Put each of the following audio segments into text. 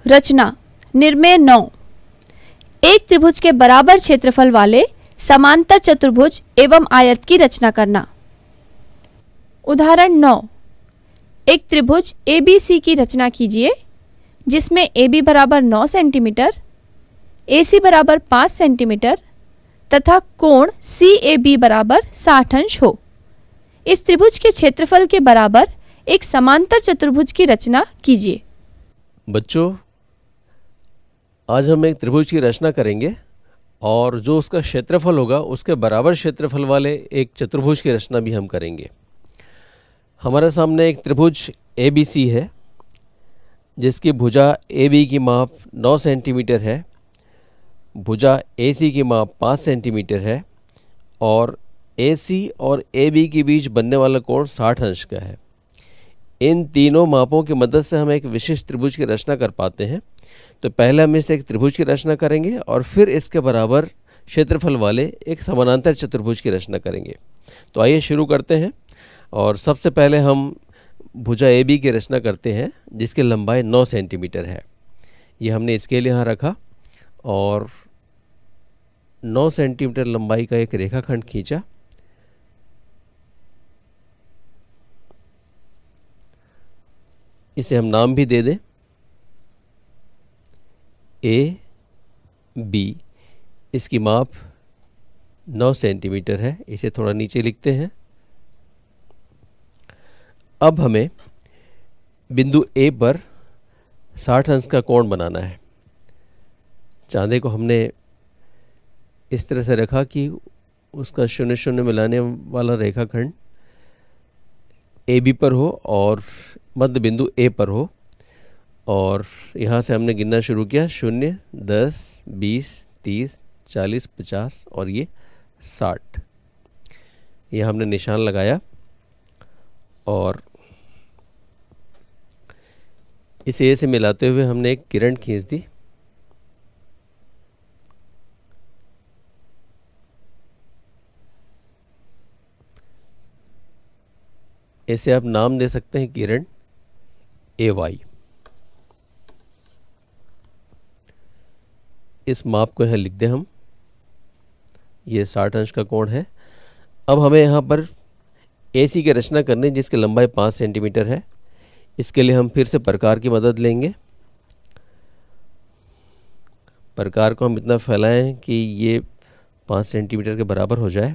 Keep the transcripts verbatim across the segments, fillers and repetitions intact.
रचना निर्णय नौ। एक त्रिभुज के बराबर क्षेत्रफल वाले समांतर चतुर्भुज एवं आयत की रचना करना। उदाहरण नौ। एक त्रिभुज ए बी सी की रचना कीजिए जिसमें ए बी बराबर नौ सेंटीमीटर, ए सी बराबर पाँच सेंटीमीटर तथा कोण सी ए बी बराबर साठ अंश हो। इस त्रिभुज के क्षेत्रफल के बराबर एक समांतर चतुर्भुज की रचना कीजिए। बच्चों, आज हम एक त्रिभुज की रचना करेंगे और जो उसका क्षेत्रफल होगा उसके बराबर क्षेत्रफल वाले एक चतुर्भुज की रचना भी हम करेंगे। हमारे सामने एक त्रिभुज ए बी सी है जिसकी भुजा ए बी की माप नौ सेंटीमीटर है, भुजा ए सी की माप पाँच सेंटीमीटर है और ए सी और ए बी के बीच बनने वाला कोण साठ अंश का है। इन तीनों मापों की मदद से हम एक विशिष्ट त्रिभुज की रचना कर पाते हैं। तो पहले हम इस एक त्रिभुज की रचना करेंगे और फिर इसके बराबर क्षेत्रफल वाले एक समानांतर चतुर्भुज की रचना करेंगे। तो आइए शुरू करते हैं। और सबसे पहले हम भुजा ए बी की रचना करते हैं जिसकी लंबाई नौ सेंटीमीटर है। ये हमने स्केल यहाँ रखा और नौ सेंटीमीटर लंबाई का एक रेखाखंड खींचा। इसे हम नाम भी दे दें ए बी। इसकी माप नौ सेंटीमीटर है। इसे थोड़ा नीचे लिखते हैं। अब हमें बिंदु ए पर साठ अंश का कोण बनाना है। चांदे को हमने इस तरह से रखा कि उसका शून्य शून्य मिलाने वाला रेखाखंड ए बी पर हो और मध्य बिंदु ए पर हो। और यहाँ से हमने गिनना शुरू किया, शून्य, दस, बीस, तीस, चालीस, पचास और ये साठ। ये हमने निशान लगाया और इसे ए से मिलाते हुए हमने एक किरण खींच दी। इसे आप नाम दे सकते हैं किरण ए वाई। इस माप को यहाँ लिख दें हम। ये साठ अंश का कोण है। अब हमें यहाँ पर ए सी की रचना करनी है जिसकी लंबाई पाँच सेंटीमीटर है। इसके लिए हम फिर से प्रकार की मदद लेंगे। प्रकार को हम इतना फैलाएं कि ये पाँच सेंटीमीटर के बराबर हो जाए।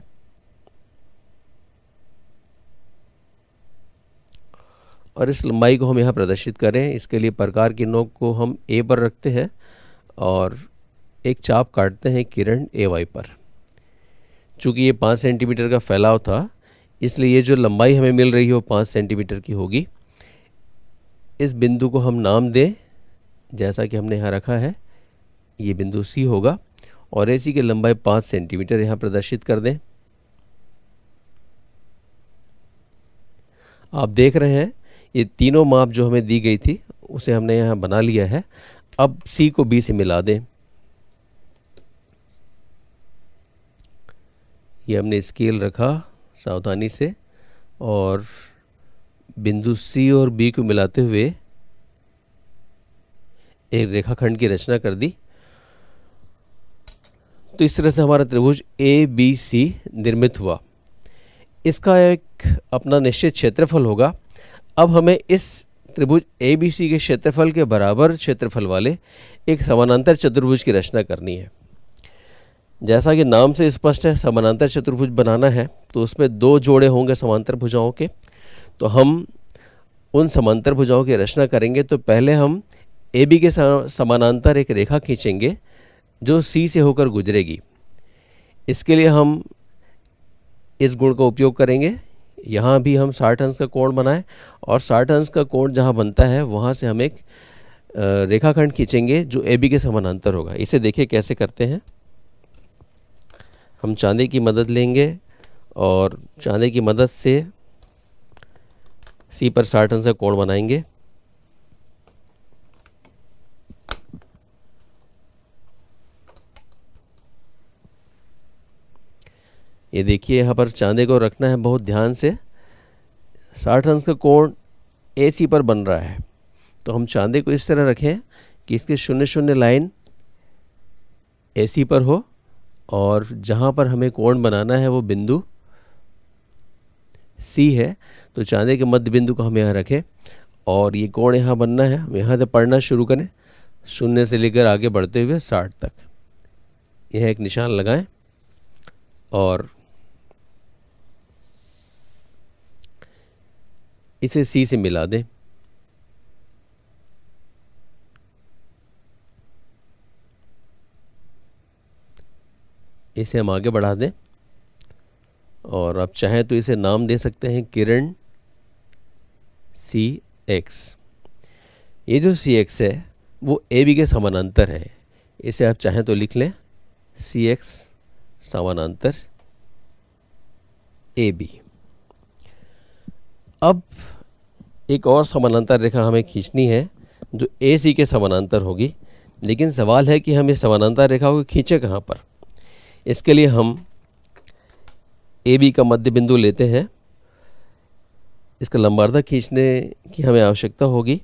और इस लंबाई को हम यहाँ प्रदर्शित करें। इसके लिए प्रकार की नोक को हम ए पर रखते हैं और एक चाप काटते हैं किरण ए वाई पर। चूँकि ये पाँच सेंटीमीटर का फैलाव था इसलिए ये जो लंबाई हमें मिल रही है वो पाँच सेंटीमीटर की होगी। इस बिंदु को हम नाम दें जैसा कि हमने यहाँ रखा है। ये बिंदु सी होगा और ए सी की लंबाई पाँच सेंटीमीटर यहाँ प्रदर्शित कर दें। आप देख रहे हैं ये तीनों माप जो हमें दी गई थी उसे हमने यहाँ बना लिया है। अब सी को बी से मिला दें। ये हमने स्केल रखा सावधानी से और बिंदु सी और बी को मिलाते हुए एक रेखाखंड की रचना कर दी। तो इस तरह से हमारा त्रिभुज ए बी सी निर्मित हुआ। इसका एक अपना निश्चित क्षेत्रफल होगा। अब हमें इस त्रिभुज ए बी सी के क्षेत्रफल के बराबर क्षेत्रफल वाले एक समानांतर चतुर्भुज की रचना करनी है। जैसा कि नाम से स्पष्ट है, समानांतर चतुर्भुज बनाना है तो उसमें दो जोड़े होंगे समांतर भुजाओं के। तो हम उन समांतर भुजाओं की रचना करेंगे। तो पहले हम ए बी के समानांतर एक रेखा खींचेंगे जो सी से होकर गुजरेगी। इसके लिए हम इस गुण का उपयोग करेंगे। यहाँ भी हम साठ अंश का कोण बनाएं और साठ अंश का कोण जहाँ बनता है वहाँ से हम एक रेखाखंड खींचेंगे जो ए बी के समानांतर होगा। इसे देखिए कैसे करते हैं। हम चांदी की मदद लेंगे और चांदी की मदद से सी पर साठ अंश का कोण बनाएंगे। ये देखिए यहाँ पर चांदी को रखना है बहुत ध्यान से। साठ अंश का कोण ए सी पर बन रहा है तो हम चांदी को इस तरह रखें कि इसके शून्य शून्य लाइन ए सी पर हो और जहाँ पर हमें कोण बनाना है वो बिंदु सी है। तो चांदे के मध्य बिंदु को हम यहाँ रखें और ये कोण यहाँ बनना है। हम यहाँ से पढ़ना शुरू करें, शून्य से लेकर आगे बढ़ते हुए साठ तक। यह एक निशान लगाएं और इसे सी से मिला दें। इसे हम आगे बढ़ा दें और आप चाहें तो इसे नाम दे सकते हैं किरण सी एक्स। ये जो सी एक्स है वो ए बी के समानांतर है। इसे आप चाहें तो लिख लें सी एक्स समानांतर ए बी। अब एक और समानांतर रेखा हमें खींचनी है जो ए सी के समानांतर होगी, लेकिन सवाल है कि हम इस समानांतर रेखा को खींचे कहाँ पर। इसके लिए हम ए बी का मध्य बिंदु लेते हैं। इसका लंबार्धक खींचने की हमें आवश्यकता होगी।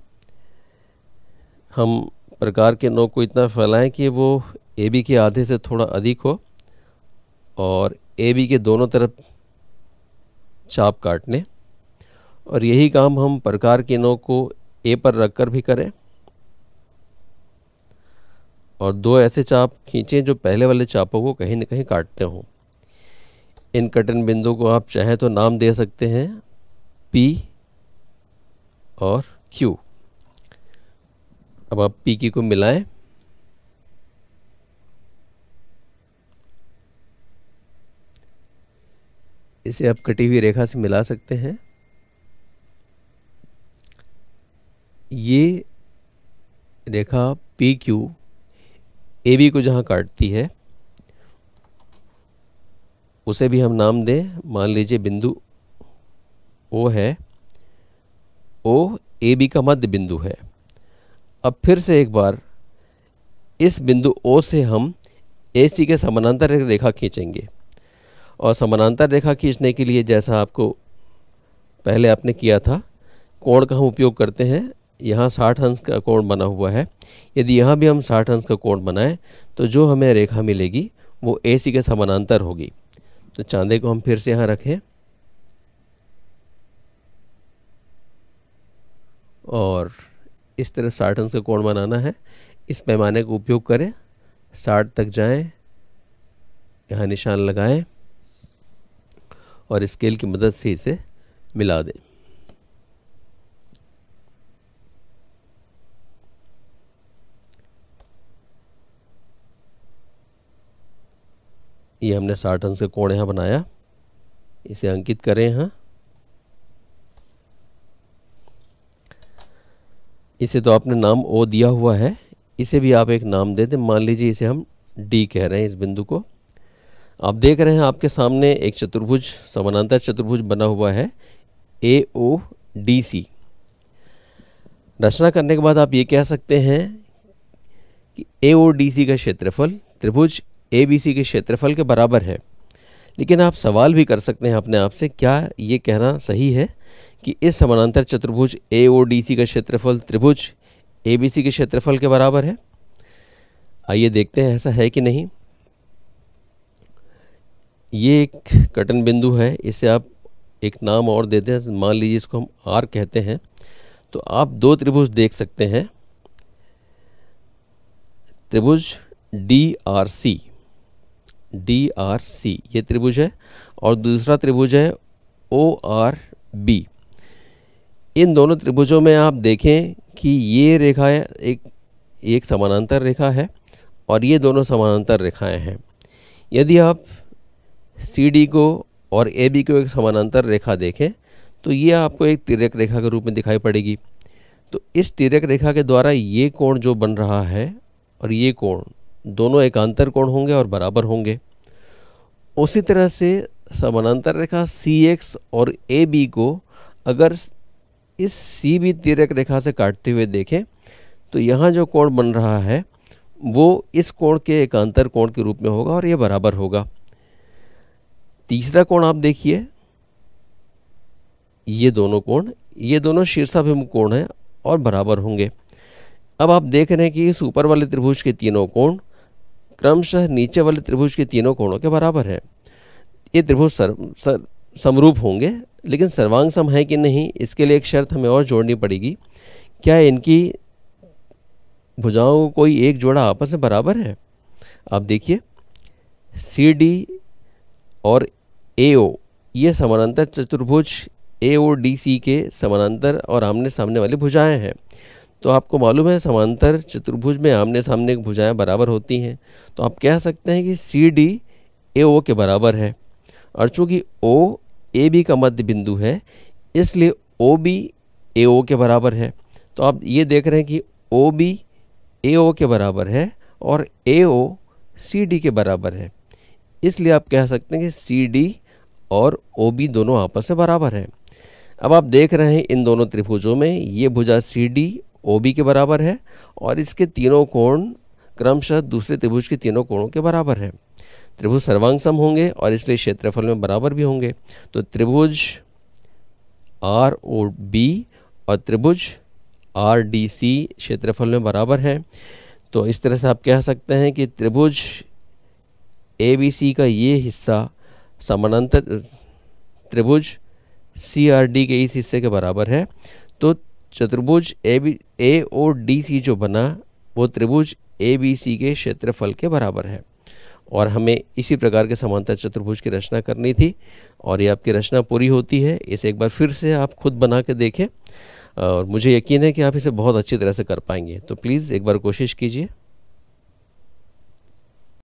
हम प्रकार के नोक को इतना फैलाएं कि वो ए बी के आधे से थोड़ा अधिक हो और ए बी के दोनों तरफ चाप काट लें। और यही काम हम प्रकार के नोक को ए पर रखकर भी करें और दो ऐसे चाप खींचें जो पहले वाले चापों को कहीं न कहीं काटते हों। इन कटन बिंदु को आप चाहें तो नाम दे सकते हैं P और Q। अब आप P Q को मिलाएं। इसे आप कटी हुई रेखा से मिला सकते हैं। ये रेखा P Q A B को जहाँ काटती है उसे भी हम नाम दें। मान लीजिए बिंदु O है, O A B का मध्य बिंदु है। अब फिर से एक बार इस बिंदु O से हम A C के समानांतर एक रेखा खींचेंगे और समानांतर रेखा खींचने के लिए जैसा आपको पहले आपने किया था, कोण का हम उपयोग करते हैं। यहाँ साठ अंश का कोण बना हुआ है। यदि यहाँ भी हम साठ अंश का कोण बनाएं तो जो हमें रेखा मिलेगी वो ए सी के समानांतर होगी। तो चांदे को हम फिर से यहाँ रखें और इस तरफ साठ अंश का कोण बनाना है। इस पैमाने का उपयोग करें, साठ तक जाएं, यहाँ निशान लगाएं और स्केल की मदद से इसे मिला दें। ये हमने साठ अंश का कोण यहाँ बनाया। इसे अंकित करें यहाँ। इसे तो आपने नाम O दिया हुआ है, इसे भी आप एक नाम दे दें। मान लीजिए इसे हम D कह रहे हैं। इस बिंदु को आप देख रहे हैं, आपके सामने एक चतुर्भुज, समानांतर चतुर्भुज बना हुआ है A O D C। रचना करने के बाद आप ये कह सकते हैं कि A O D C का क्षेत्रफल त्रिभुज A B C के क्षेत्रफल के बराबर है। लेकिन आप सवाल भी कर सकते हैं अपने आप से, क्या ये कहना सही है कि इस समानांतर चतुर्भुज A O D C का क्षेत्रफल त्रिभुज A B C के क्षेत्रफल के बराबर है? आइए देखते हैं ऐसा है कि नहीं। ये एक कटन बिंदु है, इसे आप एक नाम और दे दें। मान लीजिए इसको हम R कहते हैं। तो आप दो त्रिभुज देख सकते हैं, त्रिभुज D R C, D R C ये त्रिभुज है और दूसरा त्रिभुज है O R B। इन दोनों त्रिभुजों में आप देखें कि ये रेखा एक एक समानांतर रेखा है और ये दोनों समानांतर रेखाएं हैं। यदि आप C D को और A B को एक समानांतर रेखा देखें तो ये आपको एक तिर्यक रेखा के रूप में दिखाई पड़ेगी। तो इस तिर्यक रेखा के द्वारा ये कोण जो बन रहा है और ये कोण दोनों एकांतर कोण होंगे और बराबर होंगे। उसी तरह से समानांतर रेखा C X और A B को अगर इस C B तिर्यक रेखा से काटते हुए देखें तो यहाँ जो कोण बन रहा है वो इस कोण के एकांतर कोण के रूप में होगा और ये बराबर होगा। तीसरा कोण आप देखिए, ये दोनों कोण, ये दोनों शीर्षाभिमुख कोण हैं और बराबर होंगे। अब आप देख रहे हैं कि इस ऊपर वाले त्रिभुज के तीनों कोण क्रमशः नीचे वाले त्रिभुज के तीनों कोणों के बराबर है। ये त्रिभुज सर, सर समरूप होंगे, लेकिन सर्वांग सम है कि नहीं इसके लिए एक शर्त हमें और जोड़नी पड़ेगी। क्या इनकी भुजाओं कोई एक जोड़ा आपस में बराबर है? आप देखिए सी डी और ए ओ ये समानांतर चतुर्भुज ए ओ डी सी के समानांतर और आमने सामने वाली भुजाएं हैं। तो आपको मालूम है समांतर चतुर्भुज में आमने सामने की भुजाएं बराबर होती हैं। तो आप कह सकते हैं कि सी डी ए ओ के बराबर है, और चूंकि ओ ए बी का मध्य बिंदु है इसलिए ओ बी ए ओ के बराबर है। तो आप ये देख रहे हैं कि ओ बी ए ओ के बराबर है और ए ओ सी डी के बराबर है, इसलिए आप कह सकते हैं कि सी डी और ओ बी दोनों आपस में बराबर हैं। अब आप देख रहे हैं इन दोनों त्रिभुजों में ये भुजा सी डी ओ बी के बराबर है और इसके तीनों कोण क्रमशः दूसरे त्रिभुज के तीनों कोणों के बराबर है। त्रिभुज सर्वांग सम होंगे और इसलिए क्षेत्रफल में बराबर भी होंगे। तो त्रिभुज आर ओ बी और त्रिभुज आर डी सी क्षेत्रफल में बराबर हैं। तो इस तरह से आप कह सकते हैं कि त्रिभुज ए बी सी का ये हिस्सा समानांतर त्रिभुज सी आर डी के इस हिस्से के बराबर है। तो चतुर्भुज A B A O D C जो बना वो त्रिभुज ए बी सी के क्षेत्रफल के बराबर है। और हमें इसी प्रकार के समांतर चतुर्भुज की रचना करनी थी और ये आपकी रचना पूरी होती है। इसे एक बार फिर से आप खुद बना के देखें और मुझे यकीन है कि आप इसे बहुत अच्छी तरह से कर पाएंगे। तो प्लीज़ एक बार कोशिश कीजिए।